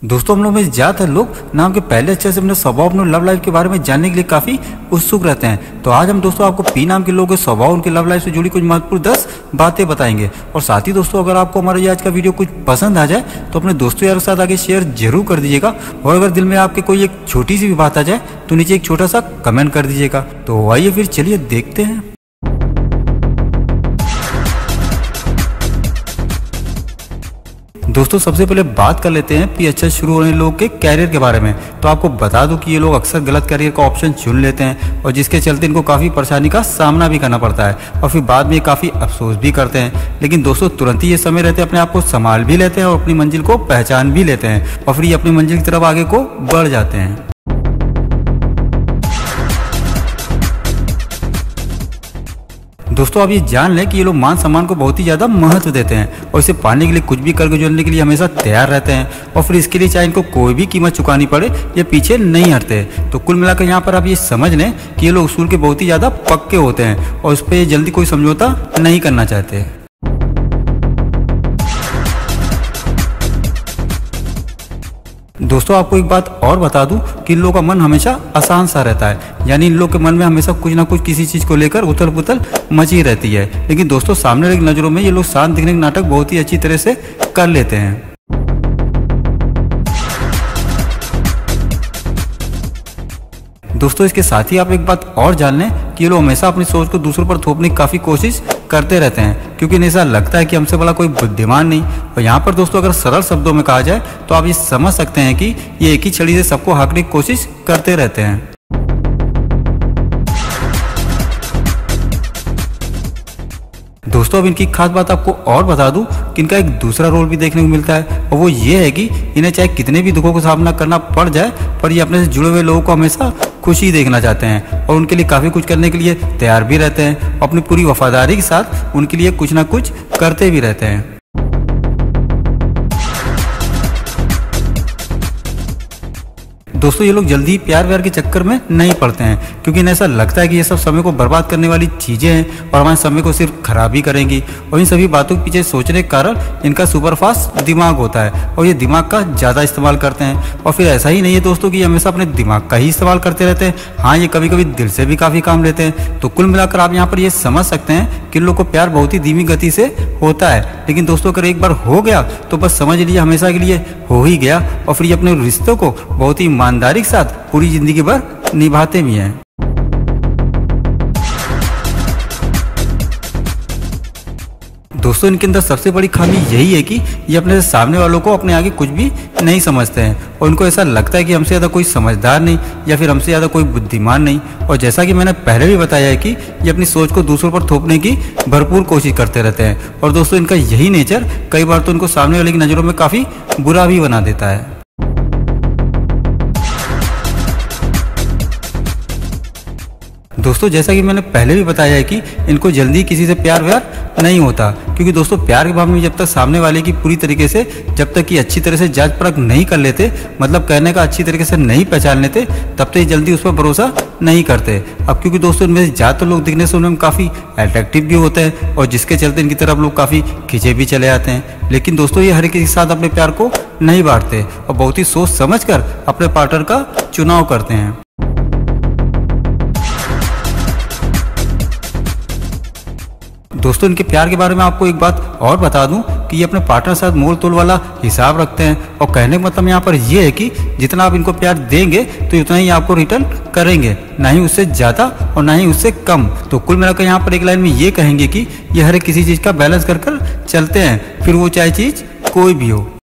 दोस्तों हम लोग में ज़्यादातर लोग नाम के पहले अच्छे से अपने स्वभाव अपने लव लाइफ के बारे में जानने के लिए काफ़ी उत्सुक रहते हैं। तो आज हम दोस्तों आपको पी नाम के लोगों के स्वभाव उनके लव लाइफ से जुड़ी कुछ महत्वपूर्ण 10 बातें बताएंगे। और साथ ही दोस्तों अगर आपको हमारा ये आज का वीडियो कुछ पसंद आ जाए तो अपने दोस्तों यारों के साथ आगे शेयर जरूर कर दीजिएगा। और अगर दिल में आपके कोई एक छोटी सी भी बात आ जाए तो नीचे एक छोटा सा कमेंट कर दीजिएगा। तो आइए फिर चलिए देखते हैं। दोस्तों सबसे पहले बात कर लेते हैं पी अच्छा शुरू होने लोगों के कैरियर के बारे में। तो आपको बता दूं कि ये लोग अक्सर गलत कैरियर का ऑप्शन चुन लेते हैं और जिसके चलते इनको काफ़ी परेशानी का सामना भी करना पड़ता है और फिर बाद में काफ़ी अफसोस भी करते हैं। लेकिन दोस्तों तुरंत ही ये समय रहते अपने आप को संभाल भी लेते हैं और अपनी मंजिल को पहचान भी लेते हैं और फिर ये अपनी मंजिल की तरफ आगे को बढ़ जाते हैं। दोस्तों आप ये जान लें कि ये लोग मान सम्मान को बहुत ही ज़्यादा महत्व देते हैं और इसे पाने के लिए कुछ भी कर गुजरने के लिए हमेशा तैयार रहते हैं और फिर इसके लिए चाहे इनको कोई भी कीमत चुकानी पड़े ये पीछे नहीं हटते। तो कुल मिलाकर यहाँ पर आप ये समझ लें कि ये लोग उसूल के बहुत ही ज़्यादा पक्के होते हैं और उस पर जल्दी कोई समझौता नहीं करना चाहते। दोस्तों आपको एक बात और बता दूं कि इन लोगों का मन हमेशा आसान सा रहता है, यानी इन लोगों के मन में हमेशा कुछ ना कुछ किसी चीज़ को लेकर उथल पुथल मची रहती है। लेकिन दोस्तों सामने वाले की नज़रों में ये लोग शांत दिखने के नाटक बहुत ही अच्छी तरह से कर लेते हैं। दोस्तों इसके साथ ही आप एक बात और जान लें कि ये लोग हमेशा अपनी सोच को दूसरों पर थोपने की काफ़ी कोशिश करते रहते हैं क्योंकि इन्हें ऐसा लगता है कि हमसे बड़ा कोई बुद्धिमान नहीं। और यहाँ पर दोस्तों अगर सरल शब्दों में कहा जाए तो आप ये समझ सकते हैं कि ये एक ही छड़ी से सबको हाँकने की कोशिश करते रहते हैं। दोस्तों अब इनकी खास बात आपको और बता दूं कि इनका एक दूसरा रोल भी देखने को मिलता है और वो ये है कि इन्हें चाहे कितने भी दुखों का सामना करना पड़ जाए पर ये अपने से जुड़े हुए लोगों को हमेशा खुशी देखना चाहते हैं और उनके लिए काफ़ी कुछ करने के लिए तैयार भी रहते हैं। अपनी पूरी वफादारी के साथ उनके लिए कुछ ना कुछ करते भी रहते हैं। दोस्तों ये लोग जल्दी प्यार व्यार के चक्कर में नहीं पड़ते हैं क्योंकि इन्हें ऐसा लगता है कि ये सब समय को बर्बाद करने वाली चीज़ें हैं और हमारे समय को सिर्फ खराब ही करेंगी। और इन सभी बातों के पीछे सोचने के कारण इनका सुपरफास्ट दिमाग होता है और ये दिमाग का ज़्यादा इस्तेमाल करते हैं। और फिर ऐसा ही नहीं है दोस्तों कि ये हमेशा अपने दिमाग का ही इस्तेमाल करते रहते हैं, हाँ ये कभी कभी दिल से भी काफ़ी काम लेते हैं। तो कुल मिलाकर आप यहाँ पर ये समझ सकते हैं कि इन लोग को प्यार बहुत ही धीमी गति से होता है, लेकिन दोस्तों अगर एक बार हो गया तो बस समझ लीजिए हमेशा के लिए हो ही गया और फिर ये अपने रिश्तों को बहुत ही ईमानदारी के साथ पूरी जिंदगी भर निभाते भी हैं। दोस्तों इनके अंदर सबसे बड़ी खामी यही है कि ये अपने सामने वालों को अपने आगे कुछ भी नहीं समझते हैं और इनको ऐसा लगता है कि हमसे ज़्यादा कोई समझदार नहीं या फिर हमसे ज़्यादा कोई बुद्धिमान नहीं। और जैसा कि मैंने पहले भी बताया है कि ये अपनी सोच को दूसरों पर थोपने की भरपूर कोशिश करते रहते हैं और दोस्तों इनका यही नेचर कई बार तो इनको सामने वाले की नज़रों में काफ़ी बुरा भी बना देता है। दोस्तों जैसा कि मैंने पहले भी बताया है कि इनको जल्दी किसी से प्यार व्यार नहीं होता क्योंकि दोस्तों प्यार के मामले में जब तक सामने वाले की पूरी तरीके से जब तक कि अच्छी तरह से जांच परख नहीं कर लेते, मतलब कहने का अच्छी तरीके से नहीं पहचान लेते, तब तक जल्दी उस पर भरोसा नहीं करते। अब क्योंकि दोस्तों इनमें से ज़्यादातर लोग दिखने से उनमें काफ़ी अट्रैक्टिव भी होते हैं और जिसके चलते इनकी तरफ लोग काफ़ी खींचे भी चले आते हैं। लेकिन दोस्तों ये हर किसी के साथ अपने प्यार को नहीं बांटते और बहुत ही सोच समझ कर अपने पार्टनर का चुनाव करते हैं। दोस्तों इनके प्यार के बारे में आपको एक बात और बता दूं कि ये अपने पार्टनर के साथ मोल तोल वाला हिसाब रखते हैं और कहने का मतलब यहाँ पर ये है कि जितना आप इनको प्यार देंगे तो उतना ही आपको रिटर्न करेंगे, ना ही उससे ज़्यादा और ना ही उससे कम। तो कुल मिलाकर यहाँ पर एक लाइन में ये कहेंगे कि ये हर किसी चीज़ का बैलेंस कर कर चलते हैं, फिर वो चाहे चीज़ कोई भी हो।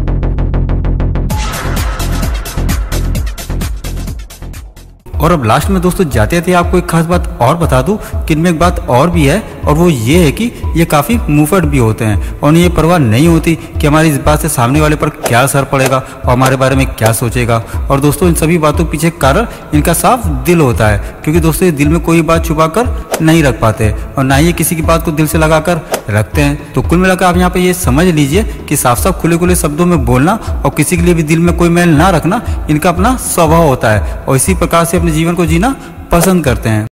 और अब लास्ट में दोस्तों जाते जाते आपको एक खास बात और बता दूं कि इनमें एक बात और भी है और वो ये है कि ये काफ़ी मुंहफट भी होते हैं और उन्हें ये परवाह नहीं होती कि हमारी इस बात से सामने वाले पर क्या असर पड़ेगा और हमारे बारे में क्या सोचेगा। और दोस्तों इन सभी बातों के पीछे कारण इनका साफ दिल होता है क्योंकि दोस्तों ये दिल में कोई बात छुपा कर नहीं रख पाते और ना ही किसी की बात को दिल से लगा कर रखते हैं। तो कुल मिलाकर आप यहाँ पे ये समझ लीजिए कि साफ साफ खुले खुले शब्दों में बोलना और किसी के लिए भी दिल में कोई मैल ना रखना इनका अपना स्वभाव होता है और इसी प्रकार से अपने जीवन को जीना पसंद करते हैं।